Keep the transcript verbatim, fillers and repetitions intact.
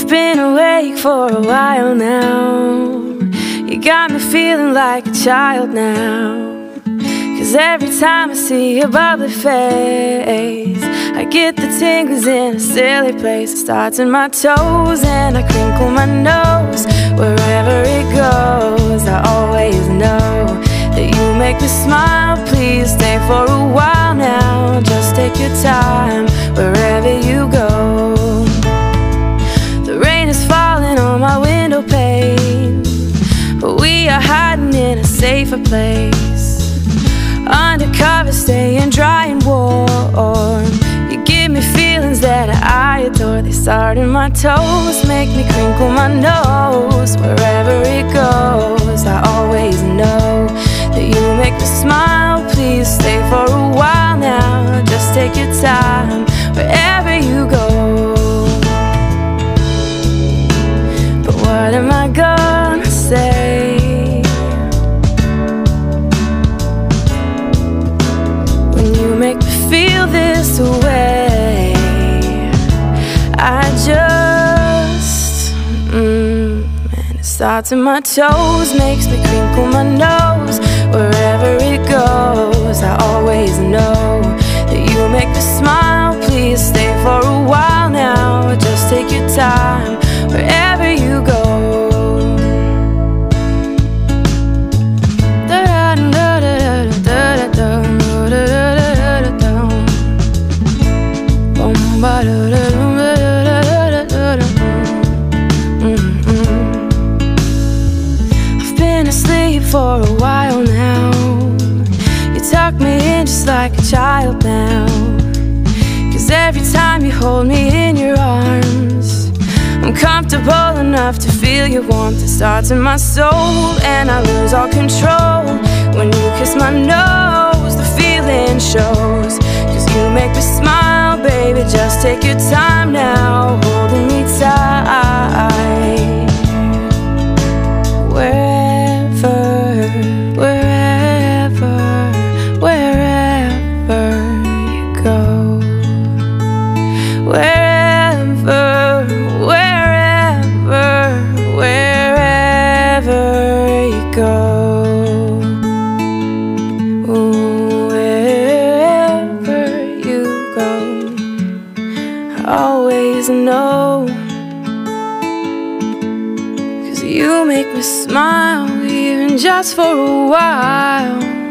You've been awake for a while now. You got me feeling like a child now. Cause every time I see your bubbly face, I get the tingles in a silly place. It starts in my toes and I crinkle my nose. Wherever it goes, I always know that you make me smile. Please stay for a while now. Just take your time wherever you go. The rain is falling on my window pane, but we are hiding in a safer place. Undercover, staying dry and warm. You give me feelings that I adore. They start in my toes, make me crinkle my nose. Wherever it goes, I always know that you make me smile. Please stay for a while now. Just take your time wherever you go. But what am I gonna say make me feel this way? I just, mm, and it starts in my toes, makes me crinkle my nose. Wherever it goes, I always know that you make me smile. Please stay for a while now. Just take your time wherever you go. I've been asleep for a while now. You tuck me in just like a child now. Cause every time you hold me in your arms, I'm comfortable enough to feel your warmth. It starts in my soul and I lose all control. When you kiss my nose, the feeling shows. Cause you make me smile, baby, just take your time now, holding me tight. Wherever, wherever, wherever you go. Wherever, wherever, wherever you go. Always know, cause you make me smile, even just for a while.